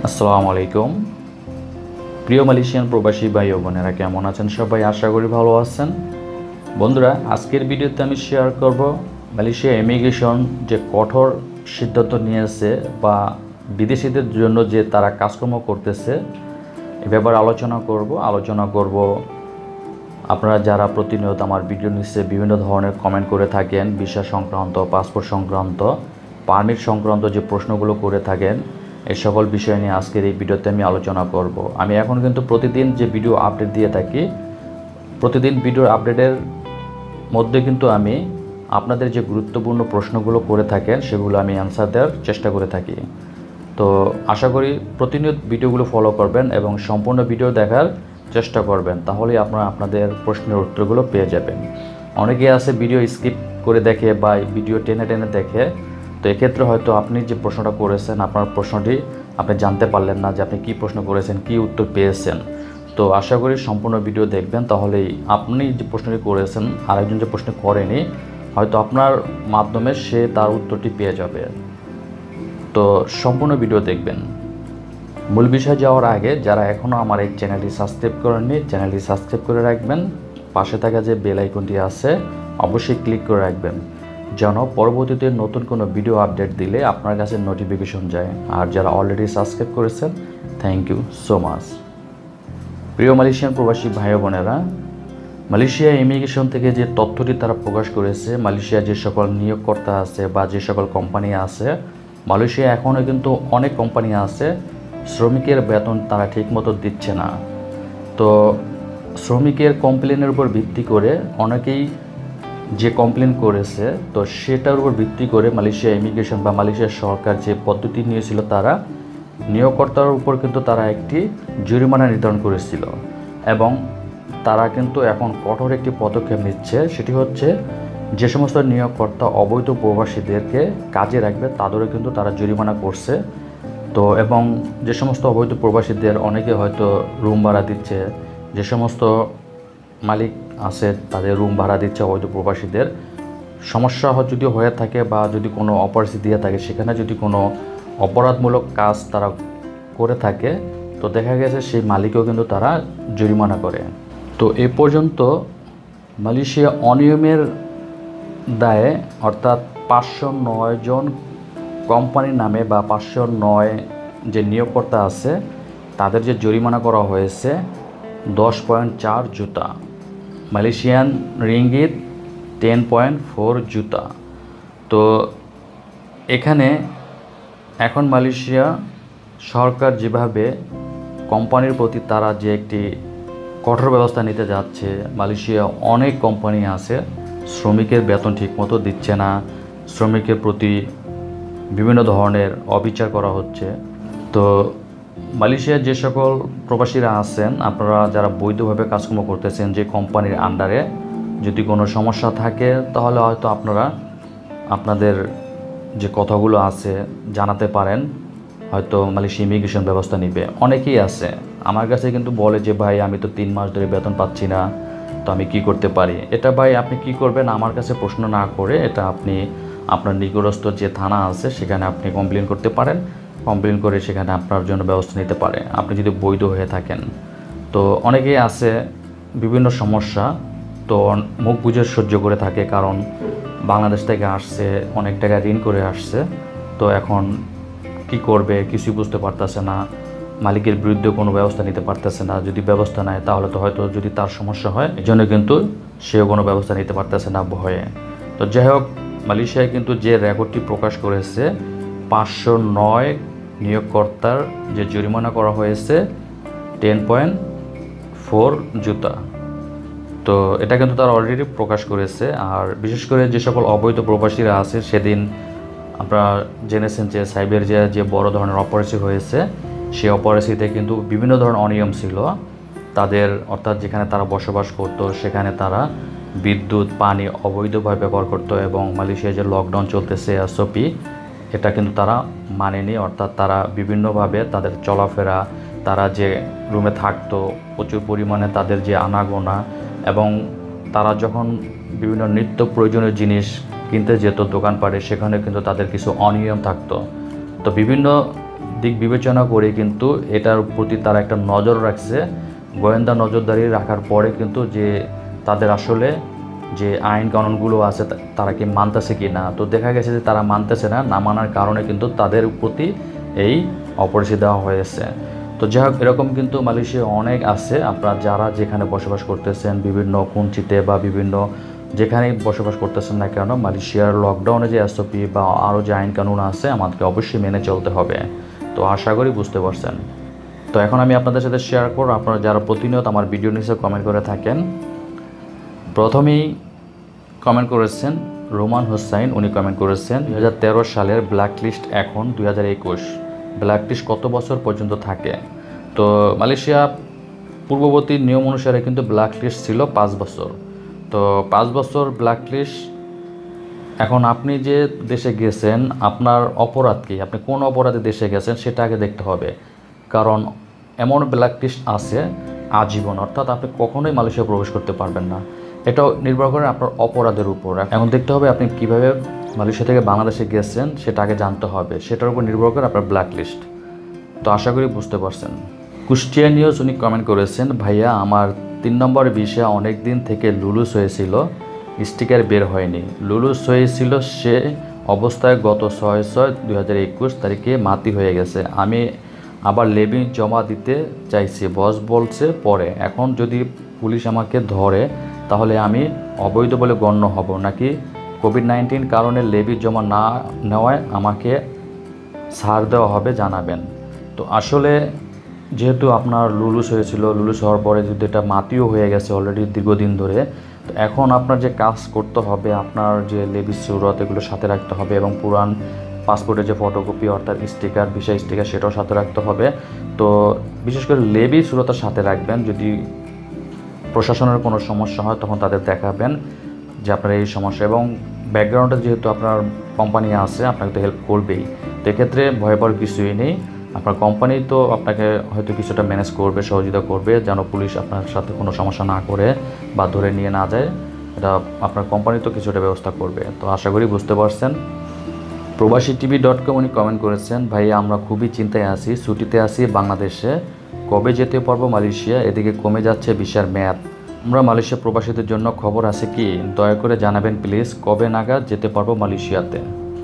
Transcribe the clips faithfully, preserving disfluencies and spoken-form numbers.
আসসালামু আলাইকুম প্রিয় মালয়েশিয়ান প্রবাসী ভাই ও বোনেরা, কেমন আছেন সবাই? আশা করি ভালো আছেন। বন্ধুরা, আজকের ভিডিওতে আমি শেয়ার করব মালয়েশিয়া ইমিগ্রেশন যে কঠোর সিদ্ধান্ত নিয়েছে বা বিদেশিদের জন্য যে তারা কাজকর্ম করতেছে, এ ব্যাপারে আলোচনা করব আলোচনা করব আপনারা যারা প্রতিনিয়ত আমার ভিডিও নিচে বিভিন্ন ধরনের কমেন্ট করে থাকেন, ভিসা সংক্রান্ত, পাসপোর্ট সংক্রান্ত, পারমিট সংক্রান্ত যে প্রশ্নগুলো করে থাকেন, এই সকল বিষয় নিয়ে আজকের এই ভিডিওতে আমি আলোচনা করব। আমি এখন কিন্তু প্রতিদিন যে ভিডিও আপডেট দিয়ে থাকি, প্রতিদিন ভিডিওর আপডেটের মধ্যে কিন্তু আমি আপনাদের যে গুরুত্বপূর্ণ প্রশ্নগুলো করে থাকেন সেগুলো আমি অ্যান্সার দেওয়ার চেষ্টা করে থাকি। তো আশা করি প্রতিনিয়ত ভিডিওগুলো ফলো করবেন এবং সম্পূর্ণ ভিডিও দেখার চেষ্টা করবেন, তাহলেই আপনারা আপনাদের প্রশ্নের উত্তরগুলো পেয়ে যাবেন। অনেকেই আছে ভিডিও স্কিপ করে দেখে বা ভিডিও টেনে টেনে দেখে, তো এক্ষেত্রে হয়তো আপনি যে প্রশ্নটা করেছেন আপনার প্রশ্নটি আপনি জানতে পারলেন না যে আপনি কী প্রশ্ন করেছেন, কী উত্তর পেয়েছেন। তো আশা করি সম্পূর্ণ ভিডিও দেখবেন, তাহলেই আপনি যে প্রশ্নটি করেছেন আরেকজন যে প্রশ্ন করেনি, হয়তো আপনার মাধ্যমে সে তার উত্তরটি পেয়ে যাবে। তো সম্পূর্ণ ভিডিও দেখবেন। মূল বিষয় যাওয়ার আগে যারা এখনও আমার এই চ্যানেলটি সাবস্ক্রাইব করেননি, চ্যানেলটি সাবস্ক্রাইব করে রাখবেন। পাশে থাকা যে বেল আইকনটি আছে অবশ্যই ক্লিক করে রাখবেন, যেন পরবর্তীতে নতুন কোনো ভিডিও আপডেট দিলে আপনার কাছে নোটিফিকেশন যায়। আর যারা অলরেডি সাবস্ক্রাইব করেছেন, থ্যাংক ইউ সো মাচ। প্রিয় মালয়েশিয়ান প্রবাসী ভাই বোনেরা, মালয়েশিয়া ইমিগ্রেশন থেকে যে তথ্যটি তারা প্রকাশ করেছে, মালয়েশিয়া যে সকল নিয়োগকর্তা আছে বা যে সকল কোম্পানি আছে, মালয়েশিয়া এখনও কিন্তু অনেক কোম্পানি আছে শ্রমিকের বেতন তারা ঠিকমতো দিচ্ছে না। তো শ্রমিকের কমপ্লেনের উপর ভিত্তি করে অনেকেই যে কমপ্লেন করেছে, তো সেটার উপর ভিত্তি করে মালয়েশিয়া ইমিগ্রেশন বা মালয়েশিয়ার সরকার যে পদ্ধতি নিয়েছিল, তারা নিয়োগকর্তার উপর কিন্তু তারা একটি জরিমানা নির্ধারণ করেছিল এবং তারা কিন্তু এখন কঠোর একটি পদক্ষেপ নিচ্ছে। সেটি হচ্ছে যে সমস্ত নিয়োগকর্তা অবৈধ প্রবাসীদেরকে কাজে রাখবে তাদেরও কিন্তু তারা জরিমানা করছে। তো এবং যে সমস্ত অবৈধ প্রবাসীদের অনেকে হয়তো রুম ভাড়া দিচ্ছে, যে সমস্ত মালিক আছে তাদের রুম ভাড়া দিচ্ছে অবৈধ প্রবাসীদের। সমস্যা যদি হয়ে থাকে বা যদি কোনো অপরাধী দিয়ে থাকে, সেখানে যদি কোনো অপরাধমূলক কাজ তারা করে থাকে, তো দেখা গেছে সেই মালিকও কিন্তু তারা জরিমানা করে। তো এ পর্যন্ত মালয়েশিয়া অনিয়মের দায়ে অর্থাৎ পাঁচশো নয় জন কোম্পানির নামে বা পাঁচশো নয় যে নিয়োগকর্তা আছে তাদের যে জরিমানা করা হয়েছে দশ পয়েন্ট চার জুতা Malaysian ringgit, ten point four জুতা। তো এখানে এখন মালয়েশিয়া সরকার যেভাবে কোম্পানির প্রতি তারা যে একটি কঠোর ব্যবস্থা নিতে যাচ্ছে, মালয়েশিয়া অনেক কোম্পানি আছে শ্রমিকের বেতন ঠিকমতো দিচ্ছে না, শ্রমিকের প্রতি বিভিন্ন ধরনের অবিচার করা হচ্ছে। তো মালয়েশিয়ার যে সকল প্রবাসীরা আছেন, আপনারা যারা বৈধভাবে কাজকর্ম করতেছেন যে কোম্পানির আন্ডারে, যদি কোনো সমস্যা থাকে তাহলে হয়তো আপনারা আপনাদের যে কথাগুলো আছে জানাতে পারেন, হয়তো মালয়েশিয়া ইমিগ্রেশন ব্যবস্থা নেবে। অনেকেই আছে আমার কাছে কিন্তু বলে যে ভাই আমি তো তিন মাস ধরে বেতন পাচ্ছি না, তো আমি কি করতে পারি? এটা ভাই আপনি কি করবেন আমার কাছে প্রশ্ন না করে এটা আপনি আপনার নিকটস্থ যে থানা আছে সেখানে আপনি কমপ্লেন করতে পারেন। কমপ্লেন করে সেখানে আপনার জন্য ব্যবস্থা নিতে পারে আপনি যদি বৈধ হয়ে থাকেন। তো অনেকেই আছে বিভিন্ন সমস্যা, তো মুখ বুঝে সহ্য করে থাকে, কারণ বাংলাদেশ থেকে আসছে, অনেক টাকা ঋণ করে আসছে। তো এখন কি করবে কিছুই বুঝতে পারতেছে না, মালিকের বিরুদ্ধে কোনো ব্যবস্থা নিতে পারতেছে না। যদি ব্যবস্থা নেয় তাহলে তো হয়তো যদি তার সমস্যা হয়, এই জন্য কিন্তু সেও কোনো ব্যবস্থা নিতে পারতেছে না ভয়ে। তো যাই হোক, মালয়েশিয়ায় কিন্তু যে রেকর্ডটি প্রকাশ করেছে, পাঁচশো নয় নিয়োগকর্তার যে জরিমানা করা হয়েছে টেন পয়েন্ট ফোর জুতা। তো এটা কিন্তু তারা অলরেডি প্রকাশ করেছে। আর বিশেষ করে যে সকল অবৈধ প্রবাসীরা আছে, সেদিন আপনারা জেনেছেন যে সাইবেরিয়া যে বড় ধরনের অপরাধী হয়েছে, সেই অপরাধীতে কিন্তু বিভিন্ন ধরনের অনিয়ম ছিল তাদের, অর্থাৎ যেখানে তারা বসবাস করতো সেখানে তারা বিদ্যুৎ পানি অবৈধভাবে ব্যবহার করতো এবং মালয়েশিয়ায় যে লকডাউন চলতেছে এসওপি, এটা কিন্তু তারা মানেনি। অর্থাৎ তারা বিভিন্নভাবে তাদের চলাফেরা, তারা যে রুমে থাকতো, প্রচুর পরিমাণে তাদের যে আনাগোনা, এবং তারা যখন বিভিন্ন নিত্য প্রয়োজনীয় জিনিস কিনতে যেত দোকানপাটে, সেখানে কিন্তু তাদের কিছু অনিয়ম থাকতো। তো বিভিন্ন দিক বিবেচনা করে কিন্তু এটার প্রতি তারা একটা নজর রাখছে। গোয়েন্দা নজরদারি রাখার পরে কিন্তু যে তাদের আসলে যে আইন কানুনগুলো আছে তারা কি মানতেছে কি না, তো দেখা গেছে যে তারা মানতেছে না। না মানার কারণে কিন্তু তাদের প্রতি এই অপরিচিতি দেওয়া হয়েছে। তো যাই হোক, এরকম কিন্তু মালয়েশিয়া অনেক আছে। আপনারা যারা যেখানে বসবাস করতেছেন, বিভিন্ন কুঞ্চিতে বা বিভিন্ন যেখানেই বসবাস করতেছেন না কেন, মালয়েশিয়ার লকডাউনে যে এসওপি বা আরও যে আইন কানুন আছে আমাদেরকে অবশ্যই মেনে চলতে হবে। তো আশা করি বুঝতে পারছেন। তো এখন আমি আপনাদের সাথে শেয়ার করব, আপনারা যারা প্রতিনিয়ত আমার ভিডিও নিচে কমেন্ট করে থাকেন। প্রথমেই কমেন্ট করেছেন রোমান হোসাইন, উনি কমেন্ট করেছেন দুই হাজার তেরো সালের ব্ল্যাক লিস্ট এখন দুই হাজার একুশ, ব্ল্যাক লিস্ট কত বছর পর্যন্ত থাকে? তো মালয়েশিয়া পূর্ববর্তী নিয়ম অনুসারে কিন্তু ব্ল্যাক লিস্ট ছিল পাঁচ বছর। তো পাঁচ বছর ব্ল্যাক লিস্ট। এখন আপনি যে দেশে গেছেন, আপনার অপরাধ কি, আপনি কোন অপরাধে দেশে গেছেন সেটা আগে দেখতে হবে। কারণ এমন ব্ল্যাক লিস্ট আছে আজীবন, অর্থাৎ আপনি কখনোই মালয়েশিয়া প্রবেশ করতে পারবেন না। এটাও নির্ভর করে আপনার অপরাধের উপর। এখন দেখতে হবে আপনি কীভাবে মালয়েশিয়া থেকে বাংলাদেশে গেছেন, সেটা আগে জানতে হবে। সেটার উপর নির্ভর করে আপনার ব্ল্যাক লিস্ট। তো আশা করি বুঝতে পারছেন। কুষ্টিয়া নিউজ উনি কমেন্ট করেছেন, ভাইয়া আমার তিন নম্বর ভিসা অনেক দিন থেকে লুলুস হয়েছিল, স্টিকার বের হয়নি। লুলুস হয়েছিল সে অবস্থায় গত ছয় ছয় দুই হাজার একুশ তারিখে মাতি হয়ে গেছে। আমি আবার লেবি জমা দিতে চাইছি, বস বলছে পরে। এখন যদি পুলিশ আমাকে ধরে তাহলে আমি অবৈধ বলে গণ্য হব নাকি? কোভিড নাইন্টিন কারণে লেবি জমা না নেওয়ায় আমাকে ছাড় দেওয়া হবে, জানাবেন। তো আসলে যেহেতু আপনার লুলুস হয়েছিল, লুলুস হওয়ার পরে যদি এটা মাতিও হয়ে গেছে অলরেডি দীর্ঘদিন ধরে, তো এখন আপনার যে কাজ করতে হবে, আপনার যে লেবি সুরত এগুলো সাথে রাখতে হবে এবং পুরান পাসপোর্টের যে ফটোকপি অর্থাৎ স্টিকার, ভিসা স্টিকার সেটাও সাথে রাখতে হবে। তো বিশেষ করে লেবি সুরতার সাথে রাখবেন। যদি প্রশাসনের কোনো সমস্যা হয় তখন তাদের দেখাবেন যে আপনার এই সমস্যা, এবং ব্যাকগ্রাউন্ডে যেহেতু আপনার কোম্পানি আছে আপনাকে তো হেল্প করবেই। তো এক্ষেত্রে ভয় পাওয়ার কিছুই নেই। আপনার কোম্পানি তো আপনাকে হয়তো কিছুটা ম্যানেজ করবে, সহযোগিতা করবে, যেন পুলিশ আপনার সাথে কোনো সমস্যা না করে বা ধরে নিয়ে না যায়। এটা আপনার কোম্পানি তো কিছুটা ব্যবস্থা করবে। তো আশা করি বুঝতে পারছেন। প্রবাসী টিভি ডট কম উনি কমেন্ট করেছেন, ভাই আমরা খুবই চিন্তায় আছি, ছুটিতে আছি বাংলাদেশে, কবে যেতে পারবো মালয়েশিয়া? এদিকে কমে যাচ্ছে ভিসার মেয়াদ। আমরা মালয়েশিয়া প্রবাসীদের জন্য খবর আছে কি? দয়া করে জানাবেন প্লিজ, কবে নাগাদ যেতে পারবো মালয়েশিয়াতে?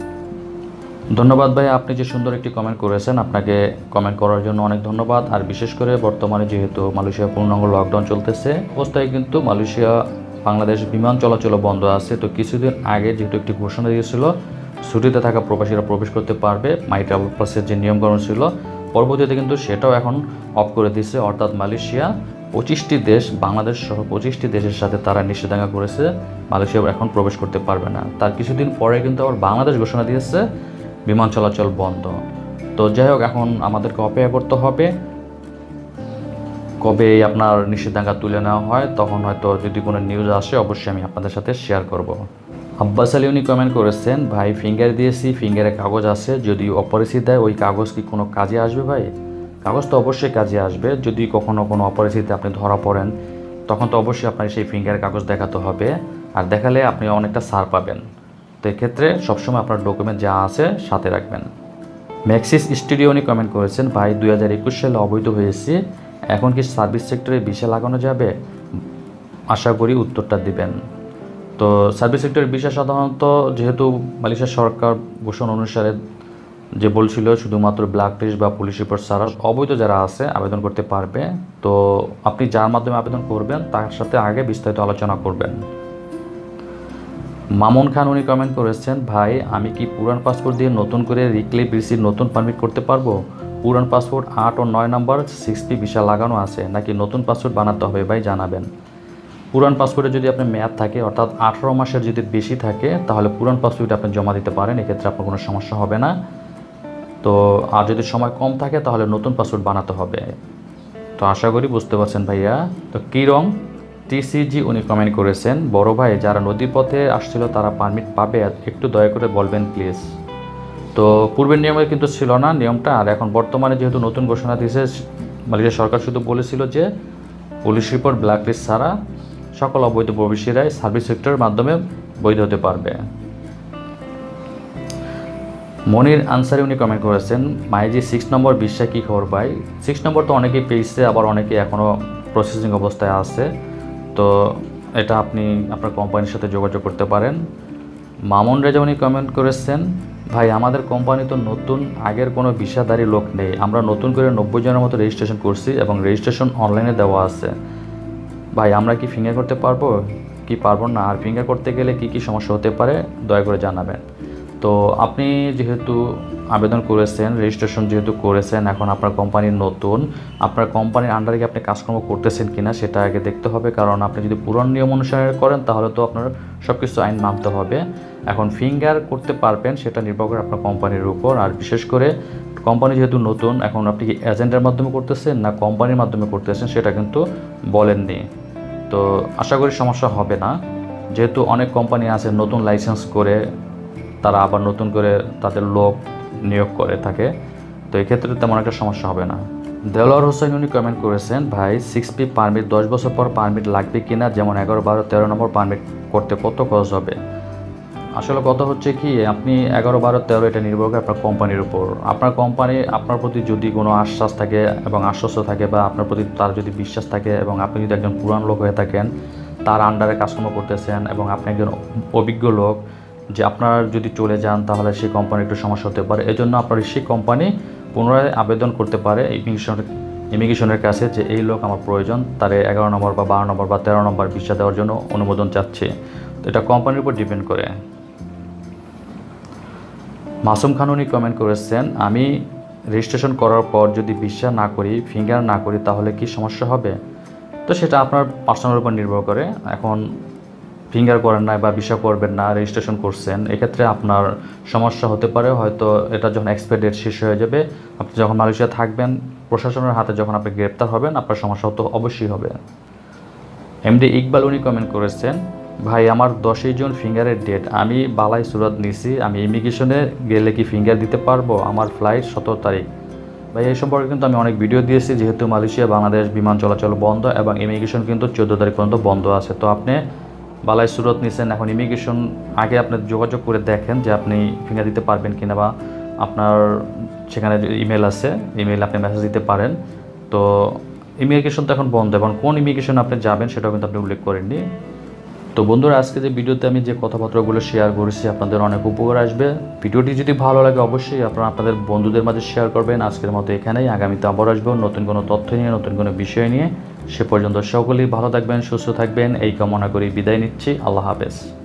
ধন্যবাদ ভাই, আপনি যে সুন্দর একটি কমেন্ট করেছেন, আপনাকে কমেন্ট করার জন্য অনেক ধন্যবাদ। আর বিশেষ করে বর্তমানে যেহেতু মালয়েশিয়া পূর্ণাঙ্গ লকডাউন চলতেছে অবস্থায় কিন্তু মালয়েশিয়া বাংলাদেশ বিমান চলাচল বন্ধ আছে। তো কিছুদিন আগে যেহেতু একটি ঘোষণা দিয়েছিল ছুটিতে থাকা প্রবাসীরা প্রবেশ করতে পারবে, মাই ট্রাভেল প্লাসের যে নিয়মকানুন ছিল, পরবর্তীতে কিন্তু সেটাও এখন অফ করে দিয়েছে। অর্থাৎ মালয়েশিয়া পঁচিশটি দেশ, বাংলাদেশ সহ পঁচিশটি দেশের সাথে তারা নিষেধাজ্ঞা করেছে, মালয়েশিয়া এখন প্রবেশ করতে পারবে না। তার কিছুদিন পরে কিন্তু আবার বাংলাদেশ ঘোষণা দিয়েছে বিমান চলাচল বন্ধ। তো যাই হোক, এখন আমাদেরকে অপেক্ষা করতে হবে কবে আপনার নিষেধাজ্ঞা তুলে নেওয়া হয়। তখন হয়তো যদি কোনো নিউজ আসে অবশ্যই আমি আপনাদের সাথে শেয়ার করব। আব্বাস আলী উনি কমেন্ট করেছেন, ভাই ফিঙ্গার দিয়েছি, ফিঙ্গারে কাগজ আছে, যদি অপরিচিত দেয় ওই কাগজ কি কোনো কাজে আসবে? ভাই কাগজ তো অবশ্যই কাজে আসবে। যদি কখনো কোনো অপরিচিত আপনি ধরা পড়েন তখন তো অবশ্যই আপনার সেই ফিঙ্গারের কাগজ দেখাতে হবে, আর দেখালে আপনি অনেকটা ছাড় পাবেন। তো এক্ষেত্রে সবসময় আপনার ডকুমেন্ট যা আছে সাথে রাখবেন। ম্যাক্সিস স্টুডিও উনি কমেন্ট করেছেন, ভাই দুই হাজার একুশ সালে অবৈধ হয়েছি, এখন কি সার্ভিস সেক্টরে ভিসা লাগানো যাবে? আশা করি উত্তরটা দিবেন। তো সার্ভিস সেক্টরের ভিসা সাধারণত যেহেতু মালয়েশিয়া সরকার ঘোষণা অনুসারে যে বলছিল শুধুমাত্র ব্ল্যাক লিস্ট বা পুলিশ রিপোর্ট ছাড়া অবৈধ যারা আছে আবেদন করতে পারবে। তো আপনি যার মাধ্যমে আবেদন করবেন তার সাথে আগে বিস্তারিত আলোচনা করবেন। মামুন খান উনি কমেন্ট করেছেন, ভাই আমি কি পুরান পাসপোর্ট দিয়ে নতুন করে রিক্লেম ভিসির নতুন পারমিট করতে পারবো? পুরান পাসপোর্ট আট ও নয় নাম্বার সিক্স পি ভিসা লাগানো আছে, নাকি নতুন পাসপোর্ট বানাতে হবে? ভাই জানাবেন। পুরান পাসপোর্টে যদি আপনার মেয়াদ থাকে অর্থাৎ আঠারো মাসের যদি বেশি থাকে তাহলে পুরান পাসপোর্ট আপনি জমা দিতে পারেন, এক্ষেত্রে আপনার কোনো সমস্যা হবে না। তো আর যদি সময় কম থাকে তাহলে নতুন পাসপোর্ট বানাতে হবে। তো আশা করি বুঝতে পারছেন ভাইয়া। তো কী রং টিসিজি উনি কমেন্ট করেছেন, বড় ভাই যারা নদী পথে আসছিল তারা পারমিট পাবে, একটু দয়া করে বলবেন প্লিজ। তো পূর্বের নিয়মে কিন্তু ছিল না নিয়মটা, আর এখন বর্তমানে যেহেতু নতুন ঘোষণা দিয়েছে মালয়েশিয়া সরকার শুধু বলেছিল যে পুলিশ রিপোর্ট ব্ল্যাক লিস্ট ছাড়া সকল অবৈধ প্রবাসীরাই সার্ভিস সেক্টরের মাধ্যমে বৈধ হতে পারবে। মনির আনসারি উনি কমেন্ট করেছেন, মাইজি সিক্স নম্বর বিশ্বে কী খবর ভাই। সিক্স নম্বর তো অনেকেই পেয়েছে, আবার অনেকেই এখনও প্রসেসিং অবস্থায় আছে, তো এটা আপনি আপনার কোম্পানির সাথে যোগাযোগ করতে পারেন। মামুন রেজা উনি কমেন্ট করেছেন, ভাই আমাদের কোম্পানি তো নতুন, আগের কোনো ভিসাধারী লোক নেই, আমরা নতুন করে নব্বই জনের মতো রেজিস্ট্রেশন করছি এবং রেজিস্ট্রেশন অনলাইনে দেওয়া আছে। ভাই আমরা কি ফিঙ্গার করতে পারবো কি পারবো না, আর ফিঙ্গার করতে গেলে কি কি সমস্যা হতে পারে দয়া করে জানাবেন। তো আপনি যেহেতু আবেদন করেছেন, রেজিস্ট্রেশন যেহেতু করেছেন, এখন আপনার কোম্পানি নতুন, আপনার কোম্পানির আন্ডারে কি আপনি কাজকর্ম করতেছেন কিনা সেটা আগে দেখতে হবে, কারণ আপনি যদি পুরান নিয়ম অনুসারে করেন তাহলে তো আপনার সব কিছু আইন মানতে হবে। এখন ফিঙ্গার করতে পারবেন সেটা নির্ভর করে আপনার কোম্পানির উপর, আর বিশেষ করে কোম্পানি যেহেতু নতুন, এখন আপনি কি এজেন্টের মাধ্যমে করতেছেন না কোম্পানির মাধ্যমে করতেছেন সেটা কিন্তু বলেননি, তো আশা করি সমস্যা হবে না। যেহেতু অনেক কোম্পানি আছে নতুন লাইসেন্স করে তারা আবার নতুন করে তাদের লোক নিয়োগ করে থাকে, তো এক্ষেত্রে তেমন একটা সমস্যা হবে না। দেলোয়ার হোসেন উনি কমেন্ট করেছেন, ভাই সিক্স পি পারমিট দশ বছর পর পারমিট লাগবে কিনা, যেমন এগারো বারো তেরো নম্বর পারমিট করতে কত খরচ হবে। আসলে কথা হচ্ছে কি, আপনি এগারো বারো তেরো এটা নির্ভর করে আপনার কোম্পানির উপর। আপনার কোম্পানি আপনার প্রতি যদি কোনো আশ্বাস থাকে এবং আশ্বস্ত থাকে, বা আপনার প্রতি তার যদি বিশ্বাস থাকে, এবং আপনি যদি একজন পুরান লোক হয়ে থাকেন, তার আন্ডারে কাজকর্ম করতেছেন এবং আপনি একজন অভিজ্ঞ লোক, যে আপনার যদি চলে যান তাহলে সেই কোম্পানির একটু সমস্যা হতে পারে, এজন্য আপনার সেই কোম্পানি পুনরায় আবেদন করতে পারে ইমিগ্রেশন ইমিগ্রেশনের কাছে যে এই লোক আমার প্রয়োজন, তারে এগারো নম্বর বা বারো নম্বর বা তেরো নম্বর ভিসা দেওয়ার জন্য অনুমোদন চাচ্ছে। তো এটা কোম্পানির উপর ডিপেন্ড করে। মাসুম খান উনি কমেন্ট করেছেন, আমি রেজিস্ট্রেশন করার পর যদি ভিসা না করি, ফিঙ্গার না করি, তাহলে কি সমস্যা হবে। তো সেটা আপনার পার্সোনাল উপর নির্ভর করে। এখন ফিঙ্গার করেন না বা ভিসা করবেন না, রেজিস্ট্রেশন করছেন, এক্ষেত্রে আপনার সমস্যা হতে পারে। হয়তো এটা যখন এক্সপায়ার ডেট শেষ হয়ে যাবে, আপনি যখন মালয়েশিয়া থাকবেন, প্রশাসনের হাতে যখন আপনি গ্রেপ্তার হবেন, আপনার সমস্যা তো অবশ্যই হবে। এমডি ইকবাল উনি কমেন্ট করেছেন, ভাই আমার দশই জুন ফিঙ্গারের ডেট, আমি বালাই সুরাত নিছি, আমি ইমিগ্রেশনে গেলে কি ফিঙ্গার দিতে পারবো, আমার ফ্লাইট সতেরো তারিখ। ভাই এই সম্পর্কে কিন্তু আমি অনেক ভিডিও দিয়েছি, যেহেতু মালয়েশিয়া বাংলাদেশ বিমান চলাচল বন্ধ এবং ইমিগ্রেশন কিন্তু চোদ্দো তারিখ পর্যন্ত বন্ধ আছে। তো আপনি বালাই সুরত নিছেন, এখন ইমিগ্রেশন আগে আপনি যোগাযোগ করে দেখেন যে আপনি ফিঙ্গার দিতে পারবেন কিনা, বা আপনার সেখানে ইমেল আছে, ইমেইলে আপনি মেসেজ দিতে পারেন। তো ইমিগ্রেশন তো এখন বন্ধ, এবং কোন ইমিগ্রেশন আপনি যাবেন সেটাও কিন্তু আপনি উল্লেখ করেননি। তো বন্ধুরা, আজকে যে ভিডিওতে আমি যে কথাবার্তাগুলো শেয়ার করেছি আপনাদের অনেক উপকার আসবে। ভিডিওটি যদি ভালো লাগে অবশ্যই আপনারা আপনাদের বন্ধুদের মাঝে শেয়ার করবেন। আজকের মতো এখানেই, আগামীতে আবার আসবো নতুন কোনো তথ্য নিয়ে, নতুন কোনো বিষয় নিয়ে। সে পর্যন্ত সকলেই ভালো থাকবেন, সুস্থ থাকবেন, এই কামনা করি বিদায় নিচ্ছি। আল্লাহ হাফেজ।